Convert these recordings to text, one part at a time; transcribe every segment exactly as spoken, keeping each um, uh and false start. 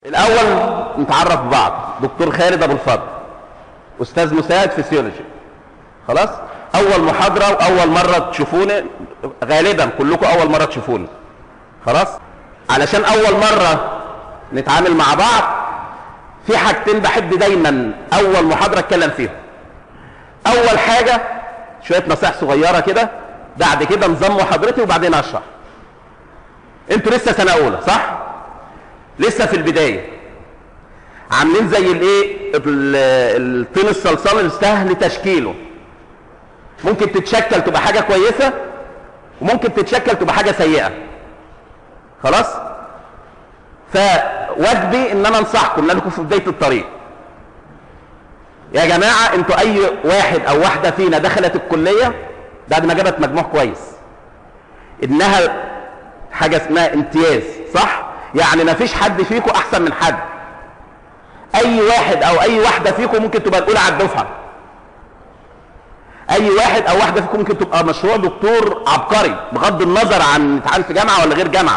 الاول نتعرف ببعض. دكتور خالد ابو الفضل، استاذ مساعد فيسيولوجي. خلاص، اول محاضره واول مره تشوفوني، غالبا كلكم اول مره تشوفوني. خلاص، علشان اول مره نتعامل مع بعض في حاجتين بحب دايما اول محاضره اتكلم فيهم. اول حاجه شويه نصائح صغيره كده، بعد كده نظام محاضرتي وبعدين اشرح. انتوا لسه سنه اولى صح؟ لسه في البدايه، عاملين زي الايه، الطين الصلصال السهل تشكيله. ممكن تتشكل تبقى حاجه كويسه، وممكن تتشكل تبقى حاجه سيئه. خلاص، فواجبي ان انا انصحكم لانكم في بدايه الطريق. يا جماعه انتوا اي واحد او واحده فينا دخلت الكليه بعد ما جابت مجموع كويس، انها حاجه اسمها امتياز، صح؟ يعني ما فيش حد فيكم احسن من حد. اي واحد او اي واحده فيكم ممكن تبقى الاولى على الدفعه. اي واحد او واحده فيكم ممكن تبقى مشروع دكتور عبقري بغض النظر عن امتحان في جامعه ولا غير جامعه.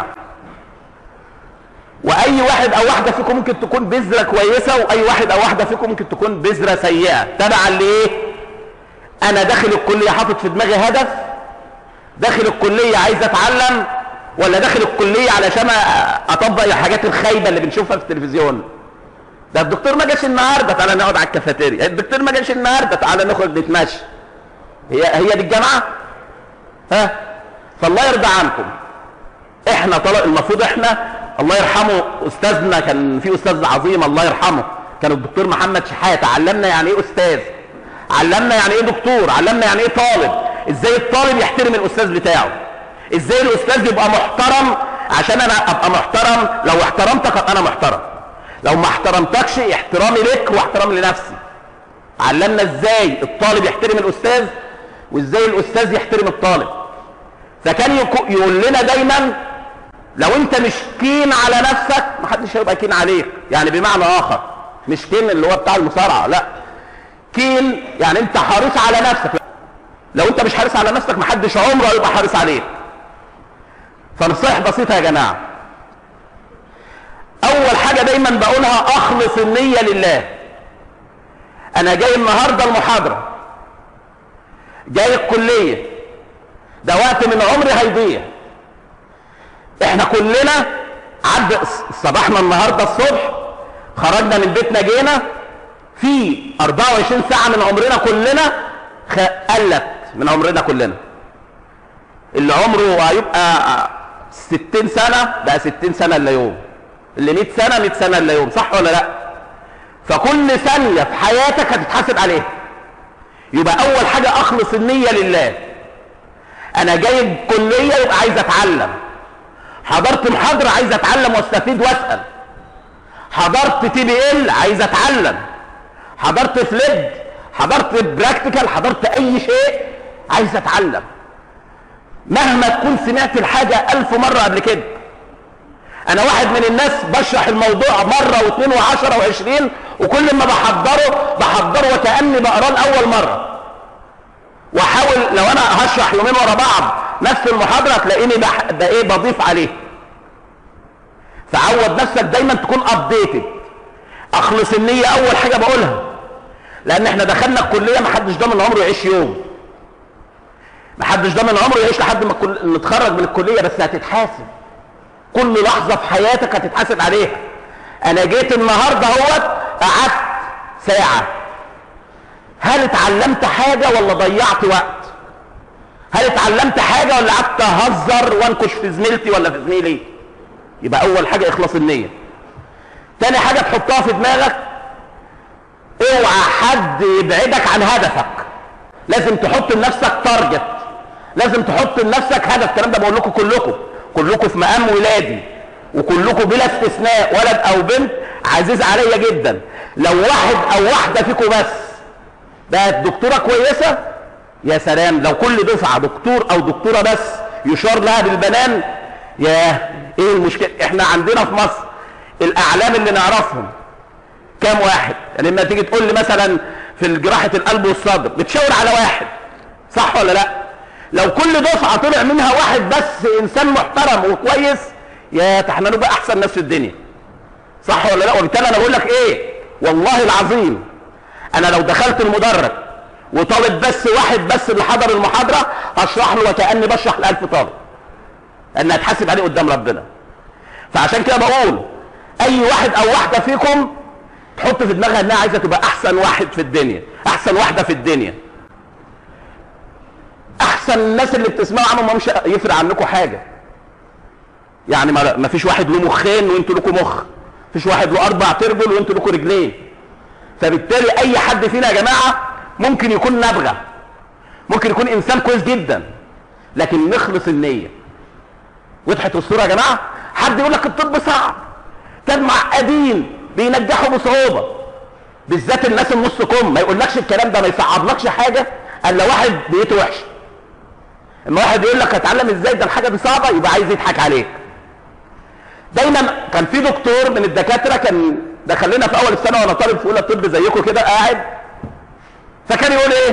واي واحد او واحده فيكم ممكن تكون بذره كويسه، واي واحد او واحده فيكم ممكن تكون بذره سيئه. تبعا لايه؟ انا داخل الكليه حاطط في دماغي هدف، داخل الكليه عايز اتعلم، ولا داخل الكليه علشان اطبق الحاجات الخايبه اللي بنشوفها في التلفزيون؟ ده الدكتور ما جاش النهارده تعالى نقعد على الكافيتيريا، الدكتور ما جاش النهارده تعالى نخرج نتمشى. هي هي دي الجامعه؟ ها؟ فالله يرضى عنكم. احنا طلع المفروض احنا، الله يرحمه استاذنا، كان في استاذ عظيم الله يرحمه كان الدكتور محمد شحاته، علمنا يعني ايه استاذ، علمنا يعني ايه دكتور، علمنا يعني ايه طالب، ازاي الطالب يحترم الاستاذ بتاعه، ازاي الاستاذ يبقى محترم. عشان انا ابقى محترم، لو احترمتك ابقى انا محترم، لو ما احترمتكش احترامي لك واحترامي لنفسي. علمنا ازاي الطالب يحترم الاستاذ، وازاي الاستاذ يحترم الطالب. فكان يقول لنا دايما لو انت مش كين على نفسك محدش هيبقى كين عليك. يعني بمعنى اخر، مش كين اللي هو بتاع المصارعه، لا، كين يعني انت حريص على نفسك. لو انت مش حريص على نفسك محدش عمره هيبقى حريص عليك. فنصيحة بسيطة يا جماعة. اول حاجة دايما بقولها، اخلص النية لله. انا جاي النهاردة المحاضرة، جاي الكلية، ده وقت من عمري هيضيع. احنا كلنا عد صباحنا النهاردة الصبح، خرجنا من بيتنا جينا، في اربعة وعشرين ساعة من عمرنا كلنا قلت من عمرنا كلنا. اللي عمره هيبقى ستين سنة بقى ستين سنة الا يوم، اللي مية سنة مية سنة الا يوم، صح ولا لا؟ فكل ثانية في حياتك هتتحاسب عليها. يبقى اول حاجة اخلص النية لله. انا جاي الكلية يبقى عايز اتعلم، حضرت محاضرة عايز اتعلم واستفيد واسأل، حضرت تي بي ال عايز اتعلم، حضرت فليب، حضرت براكتيكال، حضرت اي شيء عايز اتعلم. مهما تكون سمعت الحاجة الف مرة قبل كده. انا واحد من الناس بشرح الموضوع مرة واثنين وعشرة وعشرين، وكل ما بحضره بحضره وكأني بقراه لأول مرة، واحاول لو انا هشرح يومين ورا بعض نفس المحاضرة تلاقيني بايه بضيف عليه. فعود نفسك دايما تكون ابديتد. اخلص النية اول حاجة بقولها، لان احنا دخلنا الكلية محدش ضامن عمره يعيش يوم، محدش ضامن عمره يعيش لحد ما نتخرج من الكلية، بس هتتحاسب. كل لحظة في حياتك هتتحاسب عليها. انا جيت النهاردة اهوت قعدت ساعة، هل اتعلمت حاجة ولا ضيعت وقت؟ هل اتعلمت حاجة ولا قعدت اهزر وانكش في زميلتي ولا في زميلي؟ يبقى اول حاجة اخلاص النية. تاني حاجة تحطها في دماغك، اوعى حد يبعدك عن هدفك. لازم تحط لنفسك تارجت، لازم تحط لنفسك هدف. الكلام ده بقول لكم كلكم، كلكم في مقام ولادي، وكلكم بلا استثناء ولد او بنت عزيز عليا جدا. لو واحد او واحده فيكم بس بقت دكتوره كويسه، يا سلام. لو كل دفعه دكتور او دكتوره بس يشار لها بالبنان، يا ايه المشكله؟ احنا عندنا في مصر الاعلام اللي نعرفهم كام واحد؟ يعني لما تيجي تقول لي مثلا في جراحه القلب والصدر بتشاور على واحد، صح ولا لا؟ لو كل دفعه طلع منها واحد بس انسان محترم وكويس، يا احنا نبقى احسن ناس في الدنيا، صح ولا لا؟ وبالتالي انا بقول لك ايه، والله العظيم انا لو دخلت المدرج وطالب بس واحد بس اللي حضر المحاضره هشرح له وكاني بشرح لألف طالب، لان هتحاسب عليه قدام ربنا. فعشان كده بقول اي واحد او واحده فيكم تحط في دماغها انها عايزه تبقى احسن واحد في الدنيا، احسن واحده في الدنيا، احسن الناس اللي بتسمعوا عنهم ما مش يفرق عنكم حاجه. يعني ما فيش واحد له مخين وانتوا لكم مخ، ما فيش واحد له اربع ترجل وانتوا لكم رجلين. فبالتالي اي حد فينا يا جماعه ممكن يكون نابغه، ممكن يكون انسان كويس جدا، لكن نخلص النيه. وضحت الصوره يا جماعه؟ حد يقول لك الطب صعب، كان معقدين بينجحوا بصعوبه، بالذات الناس النص كم ما يقولكش الكلام ده، ما يصعبلكش حاجه الا واحد بيته وحشه. اما واحد يقول لك هتعلم ازاي ده الحاجه دي صعبه يبقى عايز يضحك عليك. دايما كان في دكتور من الدكاتره كان دخلنا في اول السنه وانا طالب في اولى طب زيكم كده قاعد، فكان يقول ايه؟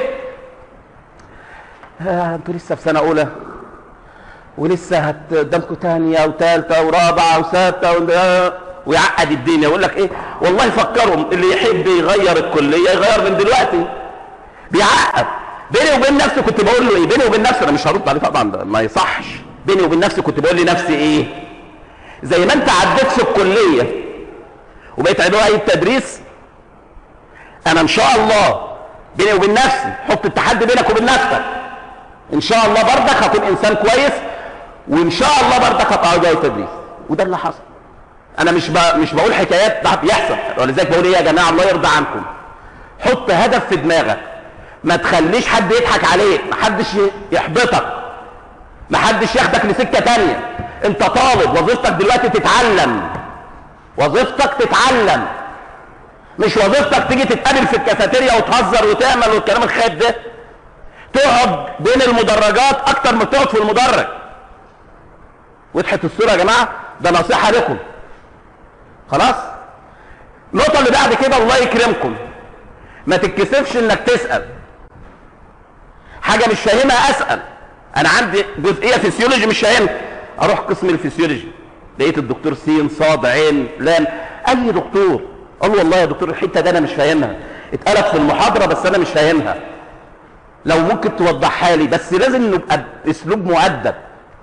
آه انتوا لسه في سنه اولى ولسه قدامكم ثانيه وثالثه ورابعه وسادسه ويعقد الدنيا. يقول لك ايه؟ والله فكروا اللي يحب يغير الكليه يغير من دلوقتي. بيعقد. بيني وبين نفسي كنت بقول له ايه؟ بيني وبين نفسي انا مش هرد عليه طبعا، ما يصحش. بيني وبين نفسي كنت بقول لنفسي ايه؟ زي ما انت عديت في الكليه وبقيت عضوي التدريس، انا ان شاء الله بيني وبين نفسي حط التحدي بينك وبين نفسك، ان شاء الله بردك هكون انسان كويس وان شاء الله بردك هبقى عضوي التدريس. وده اللي حصل. انا مش مش بقول حكايات، ده بيحصل. ولذلك بقول ايه يا جماعه؟ الله يرضى عنكم، حط هدف في دماغك، ما تخليش حد يضحك عليك، ما حدش يحبطك، ما حدش ياخدك لسكه ثانيه. انت طالب، وظيفتك دلوقتي تتعلم، وظيفتك تتعلم، مش وظيفتك تيجي تتقابل في الكافيتيريا وتهزر وتعمل والكلام الخايب ده. تقعد بين المدرجات اكتر ما تقعد في المدرج. وضحت الصوره يا جماعه؟ ده نصيحه لكم. خلاص؟ النقطه اللي بعد كده، الله يكرمكم، ما تتكسفش انك تسال. حاجه مش فاهمها اسال. انا عندي جزئيه فسيولوجي مش فاهمها، اروح قسم الفسيولوجي، لقيت الدكتور سين صاد عين لام، اي دكتور قال له والله يا دكتور الحته دي انا مش فاهمها، اتقالت في المحاضره بس انا مش فاهمها، لو ممكن توضحها لي. بس لازم نبقى اسلوب مؤدب.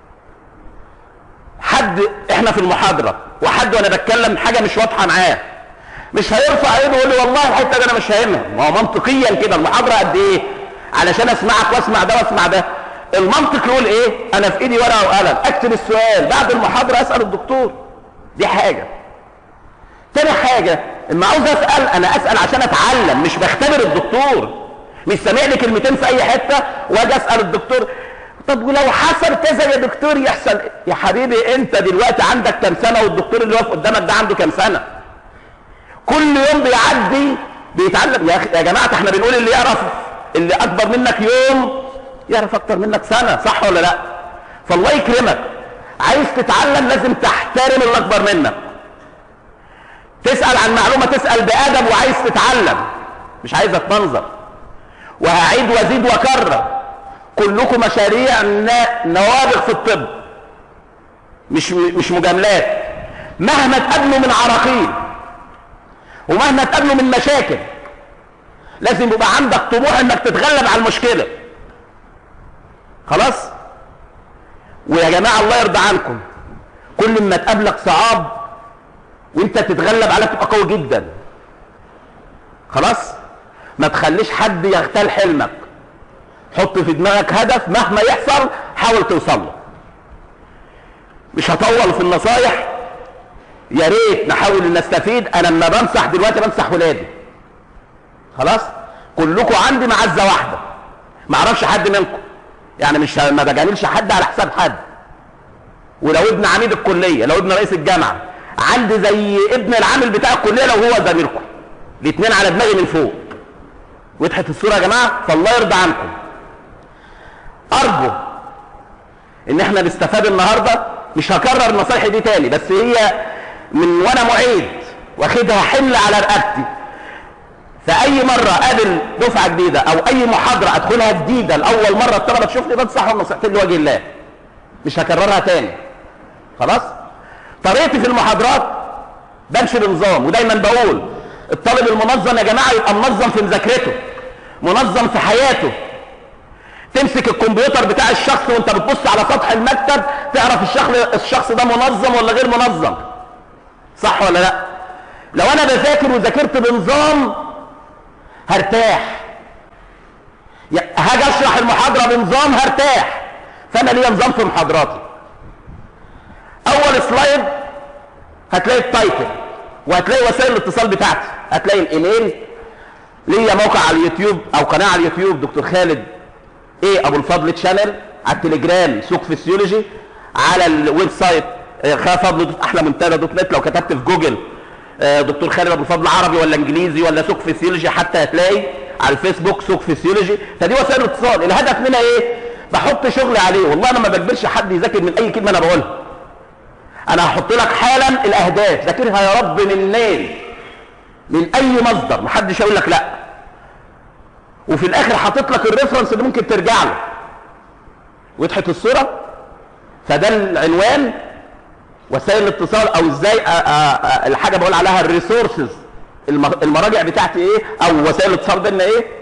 حد احنا في المحاضره وحد وانا بتكلم حاجه مش واضحه معاه، مش هيرفع ايده ويقول لي والله الحته دي انا مش فاهمها. ما هو منطقيا كده المحاضره قد ايه علشان اسمعك واسمع ده واسمع ده. المنطق يقول ايه؟ انا في ايدي ورقه وقلم اكتب السؤال، بعد المحاضره اسال الدكتور. دي حاجه. تاني حاجه، اما عاوز اسال انا اسال عشان اتعلم، مش بختبر الدكتور. مش سامع لي كلمتين في اي حته واجي اسال الدكتور طب ولو حصل كذا يا دكتور يحصل. يا حبيبي انت دلوقتي عندك كام سنه والدكتور اللي واقف قدامك ده عنده كام سنه؟ كل يوم بيعدي بيتعلم. يا اخي يا جماعه احنا بنقول اللي يعرف اللي اكبر منك يوم يعرف اكتر منك سنه، صح ولا لا؟ فالله يكرمك، عايز تتعلم لازم تحترم اللي اكبر منك. تسال عن معلومه تسال بادب وعايز تتعلم، مش عايز اتمنظر. وهعيد وازيد واكرر، كلكم مشاريع نوابغ في الطب، مش مش مجاملات. مهما تقابلوا من عراقيل ومهما تقابلوا من مشاكل لازم يبقى عندك طموح انك تتغلب على المشكله. خلاص؟ ويا جماعه الله يرضى عنكم، كل ما تقابلك صعاب وانت تتغلب عليها تبقى قوي جدا. خلاص؟ ما تخليش حد يغتال حلمك. حط في دماغك هدف مهما يحصل حاول توصل له. مش هطول في النصايح، يا ريت نحاول نستفيد. انا لما بمسح دلوقتي بمسح ولادي. خلاص؟ كلكم عندي معزه واحده، ما اعرفش حد منكم، يعني مش ما بجاملش حد على حساب حد. ولو ابن عميد الكليه، لو ابن رئيس الجامعه، عندي زي ابن العامل بتاع الكليه لو هو زميلكم، الاثنين على دماغي من فوق. وضحت الصوره يا جماعه؟ فالله يرضى عنكم. ارجو ان احنا نستفاد النهارده. مش هكرر نصايحي دي تاني، بس هي من وانا معيد واخدها حمل على رقبتي. فاي مره اقابل دفعه جديده او اي محاضره ادخلها جديده لاول مره الطلبه تشوفني بنصحهم نصيحتين لوجه الله، مش هكررها تاني. خلاص؟ طريقتي في المحاضرات بمشي بنظام. ودايما بقول الطالب المنظم يا جماعه يبقى منظم في مذاكرته، منظم في حياته. تمسك الكمبيوتر بتاع الشخص وانت بتبص على سطح المكتب تعرف الشخص الشخص ده منظم ولا غير منظم، صح ولا لا؟ لو انا بذاكر وذاكرت بنظام هرتاح، هاجي اشرح المحاضره بنظام هرتاح. فانا ليا نظام في محاضراتي. اول سلايد هتلاقي التايتل، وهتلاقي وسائل الاتصال بتاعتي، هتلاقي الايميل، ليا موقع على اليوتيوب او قناه على اليوتيوب دكتور خالد ايه ابو الفضل تشانل، على التليجرام سوق فسيولوجي، على الويب سايت خالد فضل دوت احلى منتدى دوت نت. لو كتبت في جوجل دكتور خالد ابو الفضل عربي ولا انجليزي ولا سوق فسيولوجي حتى هتلاقي. على الفيسبوك سوق فسيولوجي. فدي وسائل الاتصال. الهدف منها ايه؟ بحط شغل عليه. والله انا ما بجبرش حد يذاكر من اي كلمه انا بقولها. انا هحط لك حالا الاهداف، ذاكرها يا رب منين؟ من اي مصدر، محدش يقول لك لا. وفي الاخر حاطط لك الريفرنس اللي ممكن ترجع له. وضحت الصوره؟ فده العنوان، وسائل الاتصال، او ازاي الحاجه بقول عليها الريسورسز، المراجع بتاعتي ايه، او وسائل الاتصال بينا ايه.